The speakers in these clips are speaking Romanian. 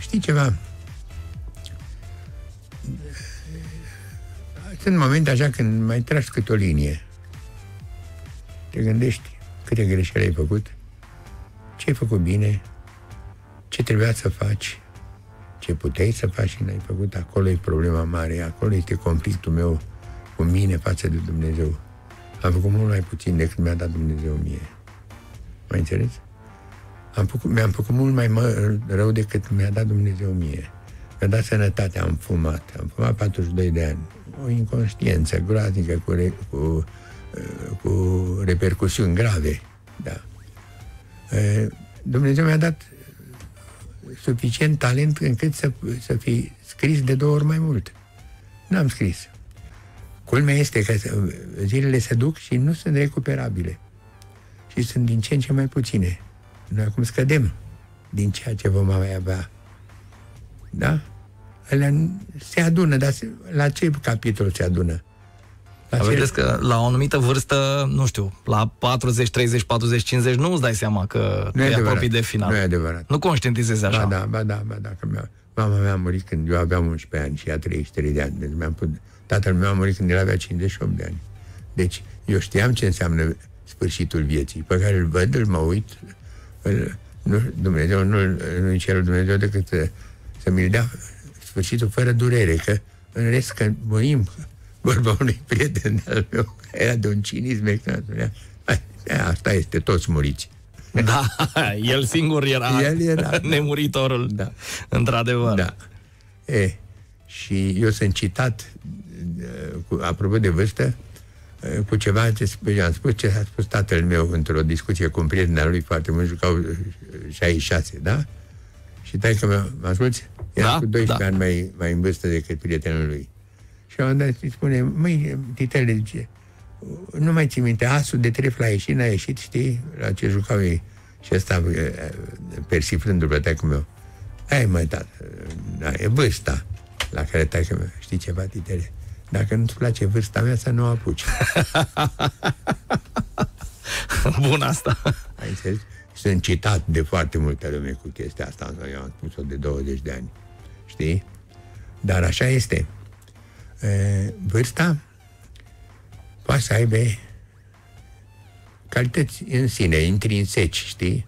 știi ceva? Sunt momente așa când mai tragi câte o linie. Te gândești câte greșeli ai făcut, ce ai făcut bine, ce trebuia să faci, ce puteai să faci și n-ai făcut. Acolo e problema mare, acolo este conflictul meu cu mine față de Dumnezeu. Am făcut mult mai puțin decât mi-a dat Dumnezeu mie. Mai înțeles? Mi-am făcut mult mai rău decât mi-a dat Dumnezeu mie. Mi-a dat sănătate, am fumat 42 de ani. O inconștiență groaznică cu repercusiuni grave. Da. Dumnezeu mi-a dat suficient talent încât să fi scris de 2 ori mai mult. N-am scris. Culmea este că zilele se duc și nu sunt recuperabile. Și sunt din ce în ce mai puține. Noi acum scădem din ceea ce vom mai avea. Da? Alea se adună, dar la ce capitol se adună? Vedeți că la o anumită vârstă, nu știu, la 40, 30, 40, 50, nu îți dai seama că nu e apropii de final. Nu e adevărat. Nu conștientizezi așa. Ba da, că mama mea a murit când eu aveam 11 ani și ea 33 de ani. Deci tatăl meu a murit când el avea 58 de ani. Deci eu știam ce înseamnă sfârșitul vieții, pe care îl văd, îl mă uit, Dumnezeu nu-i cerul Dumnezeu decât să mi-l dea sfârșitul fără durere, că în rest că murim. Vorba unui prieten de-al meu, era de un cinism extraordinar. Asta este, toți muriți. Da, el singur era nemuritorul, da. Într-adevăr. Da. Și eu sunt citat, apropo de vârstă, cu ceva ce am spus, ce a spus tatăl meu într-o discuție cu un prieten al lui foarte mult, jucau 66, da? Și taică mă asculți? Era cu 12 ani mai în vârstă decât prietenul lui. Și la un moment dat îi spune, măi, titele, zice, nu mai ții minte, asul de trefl a ieșit, n-a ieșit, știi, la ce jucau ei. Și ăsta, persiflându-l pe taică meu, ai măi, tată, e vârsta la care taică meu, știi ceva, titele? Dacă nu-ți place vârsta mea, să nu o apuci. Bun asta. Ai înțeles? Sunt citat de foarte multă lume cu chestia asta, eu am spus-o de 20 de ani, știi? Dar așa este. Vârsta poate să aibă calități în sine, intrinseci, știi?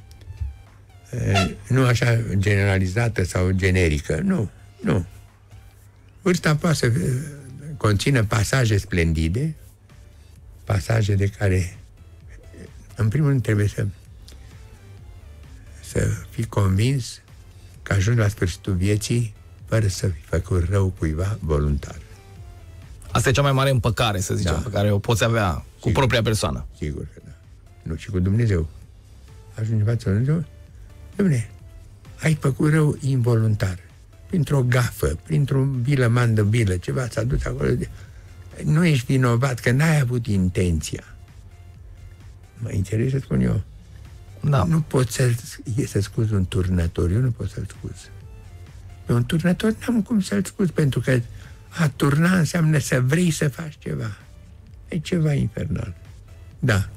Nu așa generalizată sau generică, nu. Vârsta poate să conțină pasaje splendide, pasaje de care, în primul rând, trebuie să fii convins că ajungi la sfârșitul vieții fără să fi făcut rău cuiva voluntar. Asta e cea mai mare împăcare, să zicem, pe care o poți avea cu propria persoană. Sigur că da. Nu, și cu Dumnezeu. Ajungi în fața lui Dumnezeu, Dom'le, ai făcut rău involuntar. Printr-o gafă, printr-un bilăman de bilă, ceva s-a dus acolo. Nu ești vinovat, că n-ai avut intenția. Mă interes să spun eu. Da. Nu poți să scuzi un turnător, eu nu pot să-l scuz. Pe un turnător n-am cum să-l scuz, pentru că a turna înseamnă să vrei să faci ceva. E ceva infernal. Da.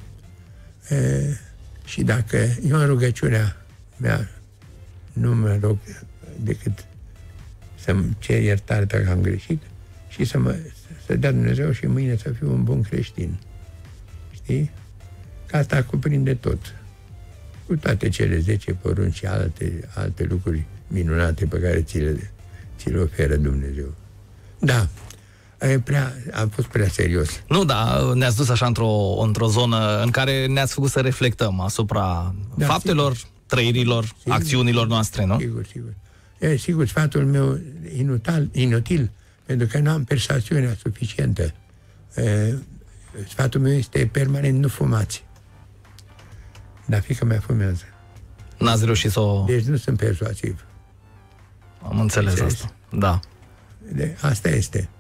Și dacă eu în rugăciunea mea nu mă rog decât să-mi cer iertare dacă am greșit și să dea Dumnezeu și mâine să fiu un bun creștin. Știi? Că asta cuprinde tot. Cu toate cele 10 porunci și alte lucruri minunate pe care ți le oferă Dumnezeu. Da. Am fost prea serios. Nu, da, ne-ați dus așa într-o zonă în care ne-ați făcut să reflectăm asupra faptelor, trăirilor, acțiunilor noastre, nu? Sigur. Sigur, sfatul meu inutil, pentru că nu am persoasiunea suficientă. Sfatul meu este permanent, nu fumați. Dar fiica mea fumează. N-ați reușit să o... Deci nu sunt persuasiv. Am înțeles asta, da. Asta este.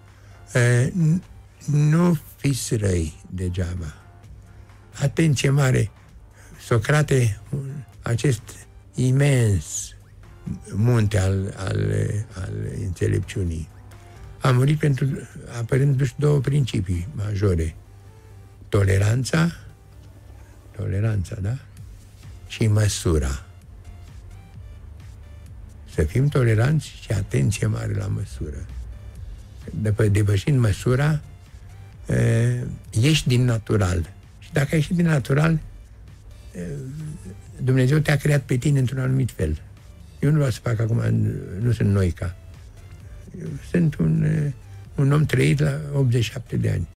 Nu fiți răi degeaba. Atenție mare. Socrate, acest imens munte al înțelepciunii, a murit apărându-și 2 principii majore. Toleranța, da? Și măsura. Să fim toleranți și atenție mare la măsură. Depășind măsura, ieși din natural. Și dacă ieși din natural, Dumnezeu te-a creat pe tine într-un anumit fel. Eu nu vreau să fac acum, nu sunt noica. Eu sunt un om trăit la 87 de ani.